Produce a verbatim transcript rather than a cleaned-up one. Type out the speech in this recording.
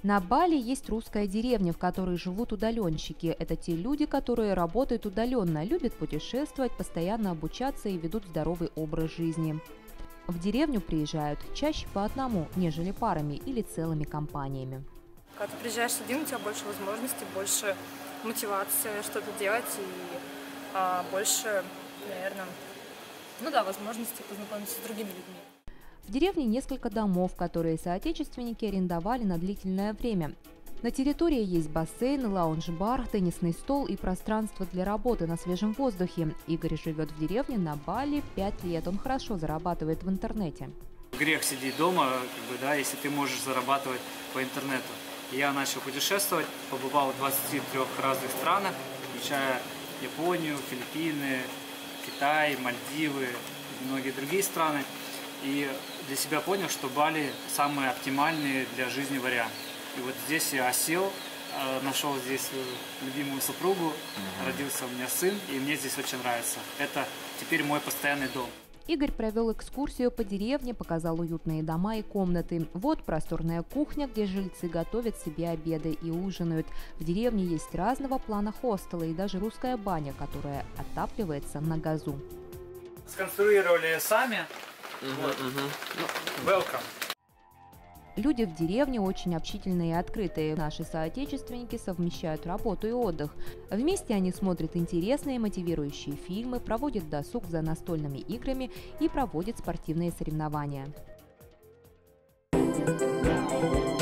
На Бали есть русская деревня, в которой живут удаленщики. Это те люди, которые работают удаленно, любят путешествовать, постоянно обучаться и ведут здоровый образ жизни. В деревню приезжают чаще по одному, нежели парами или целыми компаниями. Когда ты приезжаешь один, у тебя больше возможностей, больше мотивации что-то делать и а, больше, наверное, ну да, возможностей познакомиться с другими людьми. В деревне несколько домов, которые соотечественники арендовали на длительное время. На территории есть бассейн, лаунж-бар, теннисный стол и пространство для работы на свежем воздухе. Игорь живет в деревне на Бали пять лет. Он хорошо зарабатывает в интернете. Грех сидеть дома, как бы, да, если ты можешь зарабатывать по интернету. Я начал путешествовать, побывал в двадцати трёх разных странах, включая Японию, Филиппины, Китай, Мальдивы и многие другие страны. И для себя понял, что Бали самый оптимальный для жизни вариант. И вот здесь я осел, нашел здесь свою любимую супругу, mm-hmm. родился у меня сын, и мне здесь очень нравится. Это теперь мой постоянный дом. Игорь провел экскурсию по деревне, показал уютные дома и комнаты. Вот просторная кухня, где жильцы готовят себе обеды и ужинают. В деревне есть разного плана хостелы и даже русская баня, которая отапливается на газу. Сконструировали сами. Uh-huh, вот. uh-huh. Welcome. Люди в деревне очень общительные и открытые. Наши соотечественники совмещают работу и отдых. Вместе они смотрят интересные, мотивирующие фильмы, проводят досуг за настольными играми и проводят спортивные соревнования.